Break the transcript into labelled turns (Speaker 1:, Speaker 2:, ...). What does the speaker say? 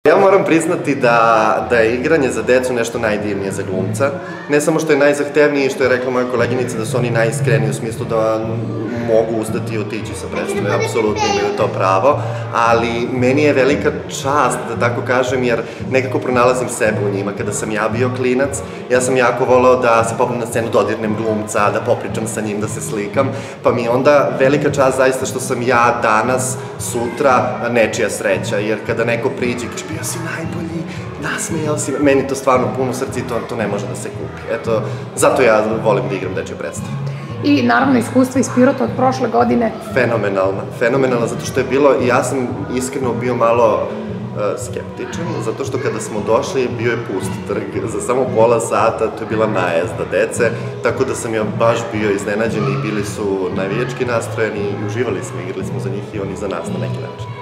Speaker 1: Ja moram priznati da je igranje za decu nešto najdivnije za glumca. Ne samo što je najzahtevniji, što je rekla moja koleginica, da su oni najiskreniji u smislu da mogu ustati i otići sa predstave, apsolutno imaju to pravo, ali meni je velika čast, da tako kažem, jer nekako pronalazim sebe u njima. Kada sam ja bio klinac, ja sam jako voleo da se popnem na scenu, dodirnem glumca, da popričam sa njim, da se slikam, pa mi je onda velika čast zaista što sam ja danas, sutra, nečija sreća, jer kada neko priđe i kaže, bio si najbolji, nasmejao si, meni to stvarno puno srce i to ne može da se kupi. Eto, zato ja volim da igram dečje predstave.
Speaker 2: I naravno iskustva iz Pirota od prošle godine.
Speaker 1: Fenomenalna, zato što je bilo, i ja sam iskreno bio malo skeptičan, zato što kada smo došli bio je pust trg, za samo pola sata to je bila najezda dece, tako da sam ja baš bio iznenađen i bili su navijački nastrojeni i uživali smo, igrali smo za njih i oni za nas na neki način.